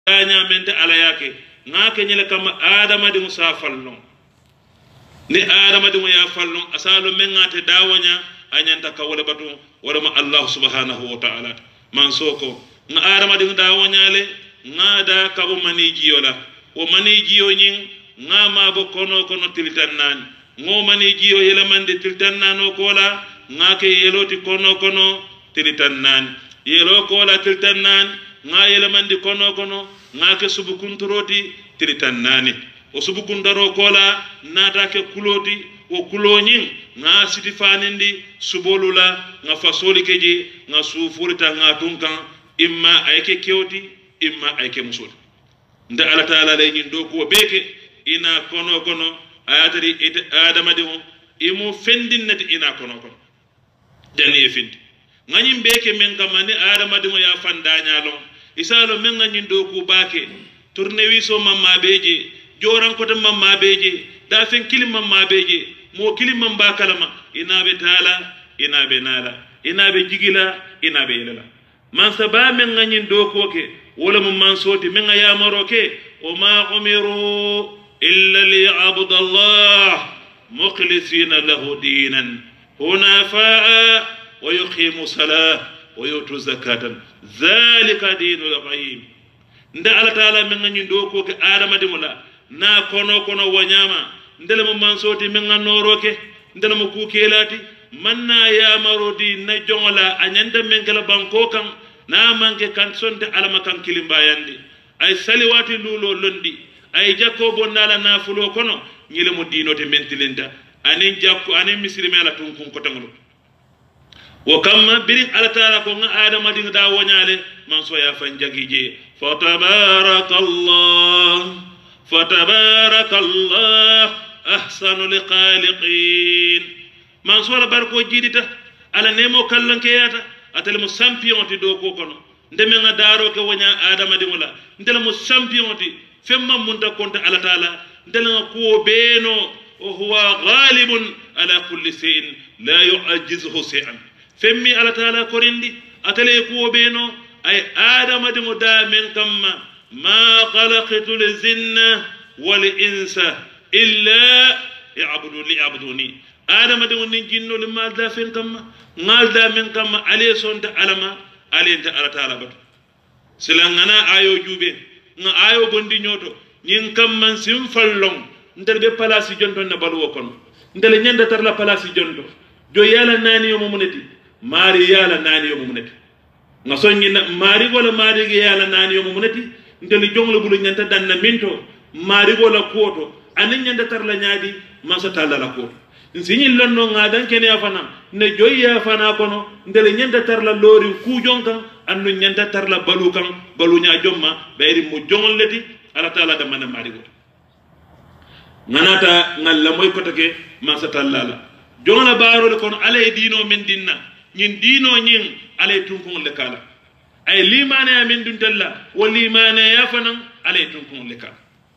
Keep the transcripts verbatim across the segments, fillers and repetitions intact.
nya mente ala yake ngake nyele kama adama di musafalno ni adama di ya falno asalo mengate dawanya anyanta ka wala batu wala ma Allah subhanahu wa ta'ala man soko nga adama di dawanya le ngada ka bo maniji yola o maniji yo nyin nga ma bo kono kono tiltannan ngo maniji yo yela mande tiltannan o kola ngake yeloti kono kono tiltannan yelo kola tiltannan nga yela mande kono kono ngake subu kunturoti tiltannani o subu kundaro kola nata ke kuloti o kulonyin nga sitifanindi subolula nga fasoli keje nga sufurita nga tunkan imma ayke kewti imma ayke musul nda ala taala lay nyin do ko beke ina kono kono ayatari ite adama de imu fendinnati ina kono kono dani e fendi nganyim beke men kamani adama de ya fandanya lon isalo men nganyin do ko bake tournewiso mamma beje joran ko tam mamma beje da fen kilim mamma beje mo kilim mamba kalama inabe taala inabe nala inabe jigila inabe yelala man saba men nganyin do ko ke wala mum man soti men ya maroke o ma umiru illa li abdallah mukhlisina lahu dinan hunafa wa yuqimu salah wa yutu zakatan zalika dinul qayyim nda ala taala men nganyin do ko ke adama dimula na kono kono wanyama ndele mo man soti men nganoroke ndele mo ku kelati manna ya marodi na jongola anyanda men kala banko kan na manke kan sonte alama kan kilimbayandi ay saliwati lulo londi ay jakko bonnala na fulo kono nyile mo dinote mentilenta anin jakko anin mislime ala tunkun ko tangolo wo kamma birin ala taala ko nga adama dinga da wonyale man so ya fan jagije fa tabarakallah fa tabarakallah ahsanul khaliqin man so la barko jidita ala nemo kallanke yata atel mo champion ti do ko kono ndeme nga daro ke wonya adama dingola ndela mo champion ti femma munta konta ala taala ndela nga ko beno o huwa ghalibun ala kulli shay'in la yu'ajjizuhu shay'an femmi ala taala korindi atale ko beno ay adama dingo da men kamma ma khalaqtu lizinna wal insa illa ya'budu li ya'buduni adama dingo nin jinno li ma da fen kamma ngal da men kamma ale sonta alama ale ta ala taala bat silangana ayo jube nga ayo bondi nyoto nyin kamman sim fallong ndel be palasi jonto na balwo kono ndel nyanda tar la palasi jonto do yala nani yo mumuneti mari yala nani yo mumuneti nga sonni na mari wala mari ge yala nani yo mumuneti ndel jonglo bulu nyanta danna minto mari wala koto anin nyanda tar la nyaadi masa talla la koto nsinyi lonno ngadan kene afana ne joyya afana kono ndel nyanda tar la lori ku jonka annu nyanda tar la balu kan balu nya jomma bayri mu jongol leti ala taala da man mari go nanata ngalla moy ko take masa tallala jongala barol kon alay dino men dinna nyin dino nyin alay tunkon le kala ay limane amin dun talla wa limane ya fanan alay tunkon le kala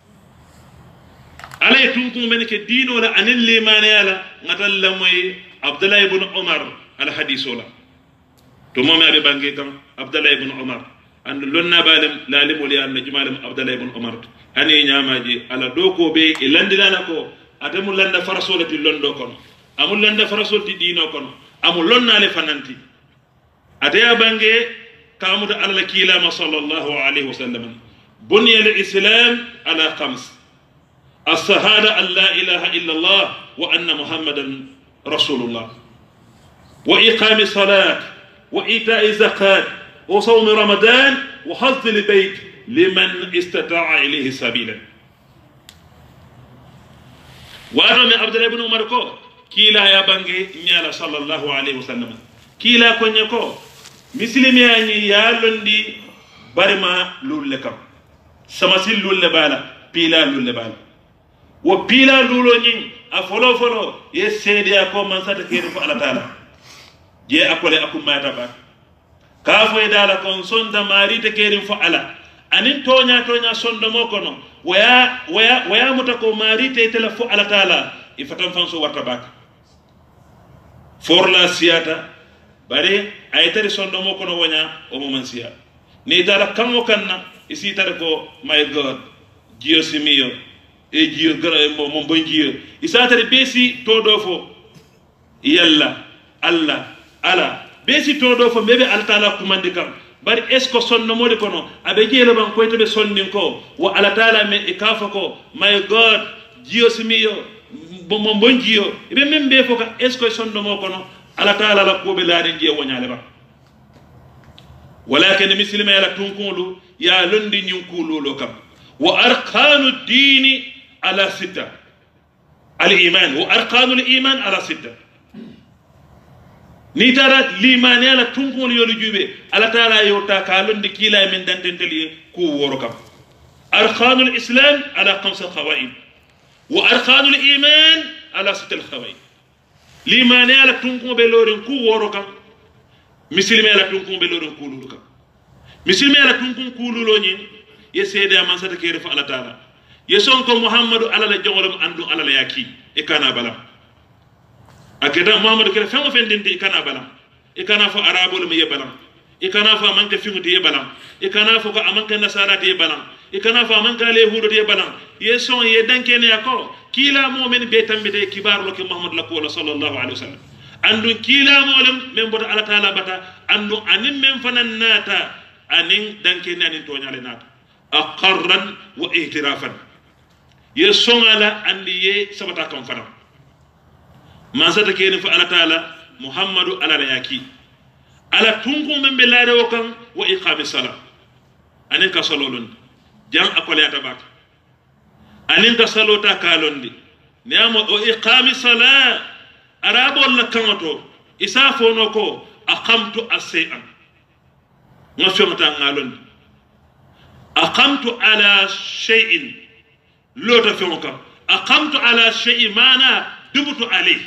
alay tunkon men ke dino la anil limane yala ngatalla moy abdullah ibn umar al hadisola to momi abe bangi kam abdullah ibn umar and lonna balem lalimul ya na jumalem abdullah ibn umar hani nyamaji ala doko be e landilana ko atamu landa farasolati londo kono amul landa farasolti dino kono amul lonnale fananti ataya bange kamuda alla kilama sallallahu alaihi wasallam bunya al-islam ala khams as-shahada an la ilaha illa allah wa anna muhammadan rasulullah wa iqami salat wa ita'i zakat wa sawm ramadan wa hajj al-bayt liman istata'a ilayhi sabila wa ana abdullah ibn umar ko kila ya bange nyala sallallahu alaihi wasallam kila ko nyako muslimi ani ya londi barima lulle kam sama sil lulle bala pila lulle bala wo pila lulo nyin a folo folo ye sede ko man sata kede fo ala taala je akole akumata ba ka fo dala kon sonda mari te kede fo ala anin tonya tonya sondo mo kono waya waya waya mutako mari te tele fo ala taala ifatan fanso warta baka forla siata bare ay tari sondo mo kono wonya o mo man siya ni dara kango kanna isi tare ko my god jiyo simiyo e jiyo gara mo mo bon jiyo isa tare besi to do fo yalla alla ala besi to do fo mebe altala kumandi kam bari esko sonno modi kono abe jelo ban ko to be sonnin ko wa ala taala me e kafa ko my god jiyo simiyo mo bon jiyo be membe fo ka esko sonno mo kono ala taala la ko be laade jiyo wonyale ba ولكن مثل ما يلا تنقولوا يا لندن ينقولوا لكم وأركان الدين على ستة الإيمان وأركان الإيمان على ستة نترى الإيمان يلا تنقول يولجوبه على ترى يوتا كالون دكيلا من دنتن تلي كوركم أركان الإسلام على خمسة قواعد وأركان الإيمان على ستة قواعد الإيمان يلا تنقول بلورن كوركم misilme la tunkun be lodon kululu kam misilme la tunkun kululo nyi ye seede man sata kere fa Allah taala ye son ko muhammadu ala la jongolum andu ala la yaki e kana balam akeda muhammadu kere famo fendinde e kana balam e kana fo arabul mi ye balam e kana fo manke fimuti ye balam e kana fo ko amanke nasarati ye balam e kana fo amanke le hudo ye balam ye son ye dankene yako kila mu'min be tambide kibar lo ke muhammad la ko sallallahu alaihi wasallam andu kila molem men boto ala taala bata andu anin men fanan nata anin danke nanin to nyale nata aqarran wa ihtirafan ye songala andi ye sabata kam fana man sata kene fa ala taala muhammadu ala yaki ala tunku men be laade o kan wa iqami sala anin ka salolon jan akole ata bata anin ka salota kalondi niamo o iqami sala arabol la kamato isa fono ko aqamtu as-shay'an ngafemata ngalon aqamtu ala shay'in lota femoka aqamtu ala shay'in mana dumutu alayhi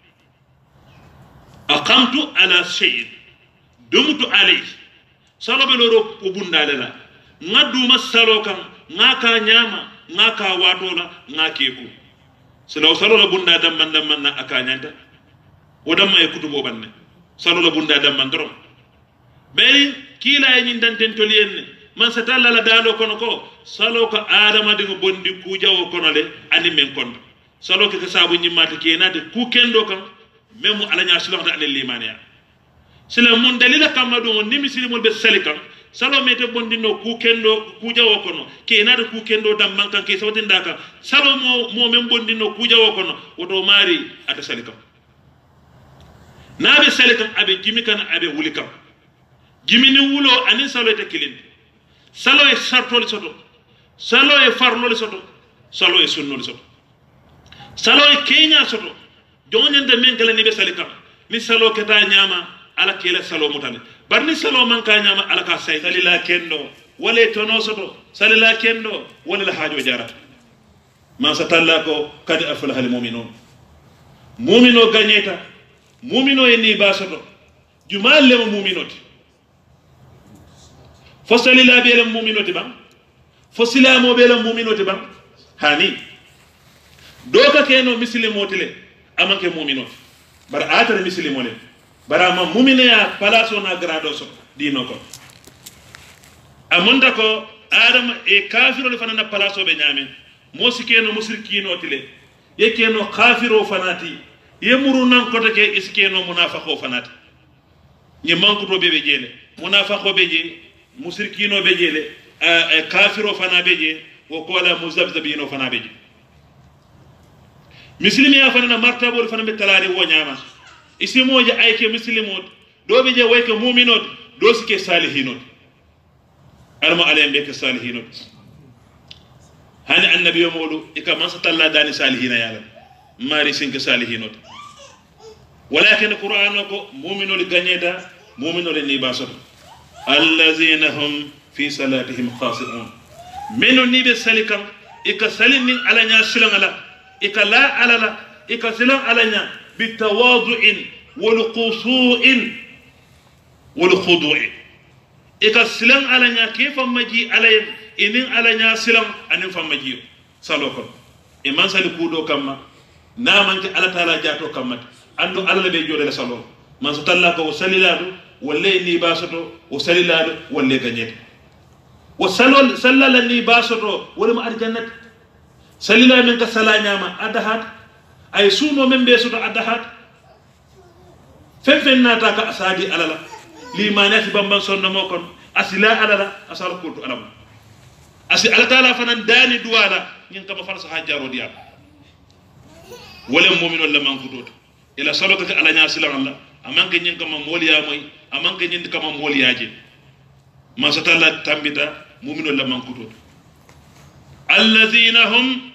aqamtu ala shay'in dumutu alayhi salo be loro ubundale la ngaduma salo kam ngaka nyama ngaka watola ngakeku silo salo la bunda dam man dam man na akanyanta wodam ay kutubo banne salo la bunda dam man dorom be kila yin danten toliyenne man satalla la dalo kono ko salo ko adama de bondi ku jawo kono le ani men kondo salo ke sabu nyimata kenade ku kendo kam memu alanya silo da ale limaniya sila mun dalila kamado ni muslimul be salikam salo mete bondi no ku kendo ku jawo kono kenade ku kendo dam man kan ke sawatin daka salo mo mo men bondi no ku jawo kono woto mari ata salikam nabe salikam abe jimi kan abe wulikam jimi ni wulo anin salo te kilin salo e sartol soto salo e farlol soto salo e sunnol soto salo e kenya soto jonyande men kala ni be salikam ni salo keta nyama ala kele salo mutane barni salo man ka nyama ala ka say salila kendo wala tono soto salila kendo wala la hajo jara ma satalla ko kad aflaha al mu'minun mu'mino gagneta mu'mino e ni ba soto jumal le mu'minoti fosalila be le mu'minoti ba fosilamo be le mu'minoti ba hani doka keno muslimoti le amanke mu'minoti bar atare muslimole barama mumine ya palaso na grado so dino ko amonda ko adam e kafiro le fanana palaso be nyame mosikeno musrikino tile yekeno kafiro fanati yemuru nan ko take iskeno munafaqo fanati ni manko to bebe jele munafaqo beje musrikino be jele e kafiro fana beje wo kola muzabzabino fana beje muslimi ya fanana martabo fana be talare wo nyama isimoje ayke muslimot do be je wayke mu'minot do sike salihinot alma alayhim be salihinot hani annabi modu ika man satalla dani salihina yalla mari sinke salihinot walakin qur'an ko mu'minol gagneta mu'minol ni basot allazina hum fi salatihim khashi'un menu ni be salikam ika salini alanya silangala ika la alala ika silang alanya بالتواضع والخشوع والخضوع إكسلم على نيا كيف مجي عليهم إنين على نيا سلم أنين فمجيو سالوكم إمان سالكودو كما نامن على تعالى جاتو كما أندو على بيجو له سالو من ستلا كو سليلادو ولا ني باسطو وسليلادو ولا غنيت wo salol sallala ni basoto wolema arjannat salila men ka sala ñama adahat ay suuno men be soto adahat fen fen nata ka asadi alala limanati bamban sonno mo kon asila alala asal kultu alam asi ala taala fanan dani duwala ñin kama fal sa hajjaro diya wala mu'minul lamman kutut ila salaka ala nya silam Allah amanke ñin kama moliya moy amanke ñin kama moliyaje ma satalla tambita mu'minul lamman kutut alladhina hum